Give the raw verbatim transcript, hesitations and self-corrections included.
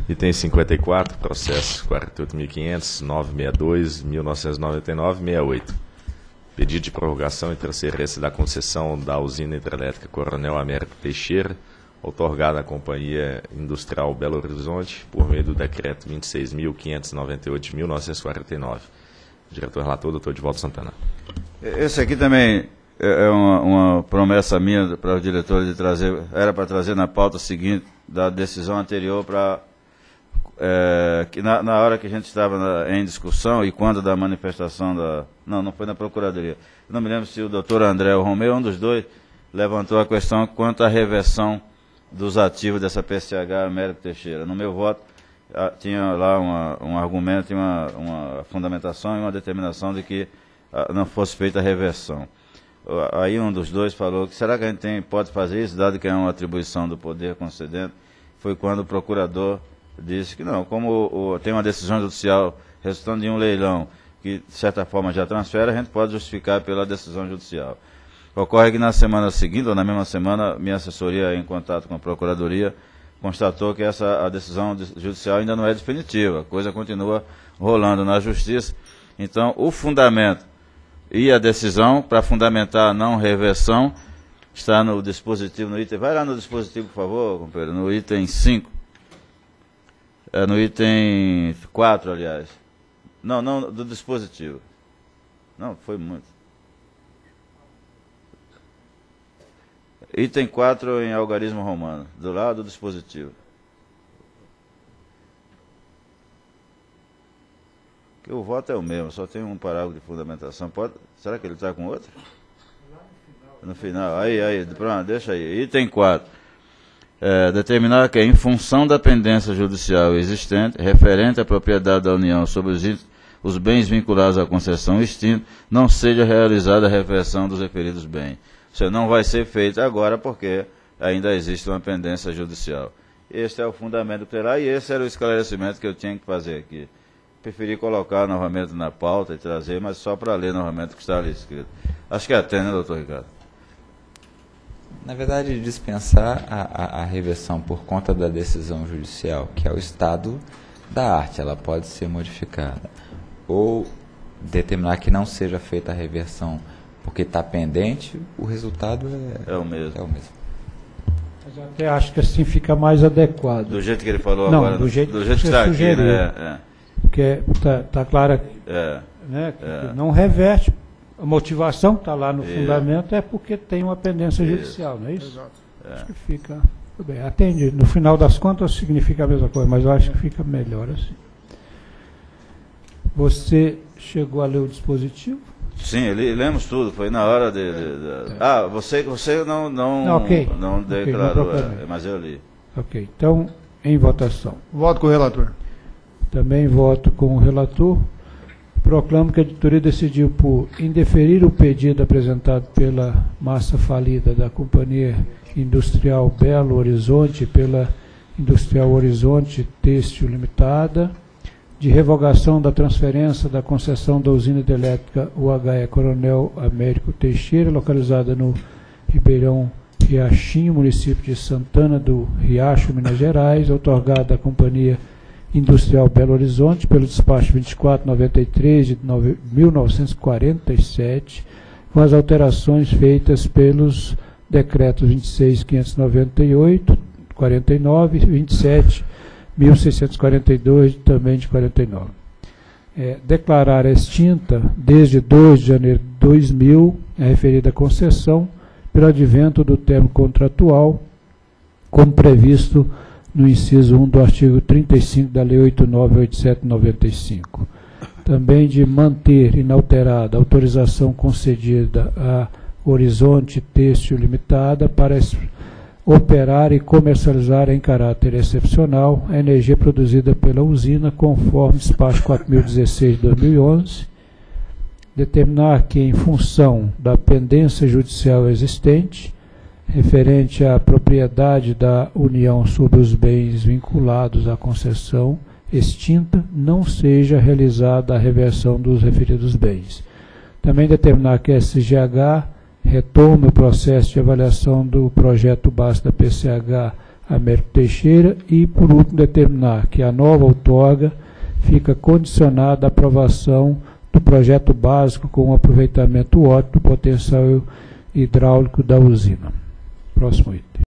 Item cinquenta e quatro, processo quarenta e oito mil quinhentos, novecentos e sessenta e dois, mil novecentos e noventa e nove, sessenta e oito. Pedido de prorrogação e transferência da concessão da usina hidrelétrica Coronel Américo Teixeira, outorgada à Companhia Industrial Belo Horizonte, por meio do decreto vinte e seis mil quinhentos e noventa e oito de mil novecentos e quarenta e nove. Diretor relator, doutor Edivaldo Santana. Esse aqui também é uma, uma promessa minha para o diretor de trazer, era para trazer na pauta seguinte da decisão anterior para é, que na, na hora que a gente estava na, em discussão e quando da manifestação da... Não, não foi na Procuradoria. Eu não me lembro se o doutor André ou o Romeu, um dos dois, levantou a questão quanto à reversão dos ativos dessa P C H Américo Teixeira. No meu voto, tinha lá uma, um argumento, uma, uma fundamentação e uma determinação de que a, não fosse feita a reversão. Aí um dos dois falou que será que a gente tem, pode fazer isso, dado que é uma atribuição do poder concedente. Foi quando o procurador disse que não, como o, o, tem uma decisão judicial resultando de um leilão que de certa forma já transfere, a gente pode justificar pela decisão judicial. Ocorre que na semana seguinte, ou na mesma semana, minha assessoria, em contato com a Procuradoria, constatou que essa, a decisão judicial ainda não é definitiva, a coisa continua rolando na Justiça. Então, o fundamento e a decisão, para fundamentar a não reversão, está no dispositivo, no item... Vai lá no dispositivo, por favor, companheiro, no item cinco. É, no item quatro, aliás. Não, não, do dispositivo. Não, foi muito. Item quatro em algarismo romano, do lado do dispositivo. Que o voto é o mesmo, só tem um parágrafo de fundamentação. Pode, será que ele está com outro? No final, aí, aí, pronto, deixa aí. Item quatro. É, determinar que, em função da pendência judicial existente, referente à propriedade da União sobre os, os bens vinculados à concessão extinta, não seja realizada a reversão dos referidos bens. Isso não vai ser feito agora porque ainda existe uma pendência judicial. Este é o fundamento que terá e esse era o esclarecimento que eu tinha que fazer aqui. Preferi colocar novamente na pauta e trazer, mas só para ler novamente o que está ali escrito. Acho que atende, né, doutor Ricardo? Na verdade, dispensar a, a, a reversão por conta da decisão judicial, que é o estado da arte, ela pode ser modificada. Ou determinar que não seja feita a reversão porque está pendente, o resultado é, é o mesmo. É o mesmo. Mas eu até acho que assim fica mais adequado. Do jeito que ele falou não, agora, do jeito, do jeito que está aqui, né? É. Porque está tá claro é. né, que é. não reverte. A motivação que está lá no é. fundamento é porque tem uma pendência é. judicial, não é isso? Exato. Acho que fica... Tudo bem, atende. No final das contas significa a mesma coisa, mas eu acho que fica melhor assim. Você chegou a ler o dispositivo? Sim, li, lemos tudo, foi na hora de... de, de... Ah, você, você não, não, não, okay. não okay, declarou, não é, mas eu li. Ok, então, em votação. Voto com o relator. Também voto com o relator. Proclamo que a editoria decidiu por indeferir o pedido apresentado pela massa falida da Companhia Industrial Belo Horizonte, pela Industrial Horizonte Têxtil Limitada, de revogação da transferência da concessão da usina hidrelétrica U H E Coronel Américo Teixeira, localizada no Ribeirão Riachinho, município de Santana do Riacho, Minas Gerais, outorgada à Companhia Industrial Belo Horizonte pelo despacho vinte e quatro noventa e três de mil novecentos e quarenta e sete, com as alterações feitas pelos decretos vinte e seis mil quinhentos e noventa e oito, quarenta e nove, vinte e sete mil seiscentos e quarenta e dois, também de quarenta e nove. É, declarar extinta, desde dois de janeiro de dois mil, a referida concessão, pelo advento do termo contratual, como previsto no inciso um do artigo trinta e cinco da Lei oito mil novecentos e oitenta e sete de noventa e cinco. Também de manter inalterada a autorização concedida a Horizonte Têxtil Limitada para operar e comercializar em caráter excepcional a energia produzida pela usina, conforme despacho quatro mil e dezesseis de dois mil e onze, determinar que, em função da pendência judicial existente, referente à propriedade da União sobre os bens vinculados à concessão extinta, não seja realizada a reversão dos referidos bens. Também determinar que a S G H retome o processo de avaliação do projeto base da P C H Américo Teixeira e, por último, determinar que a nova outorga fica condicionada à aprovação do projeto básico com um aproveitamento ótimo do potencial hidráulico da usina. Próximo item.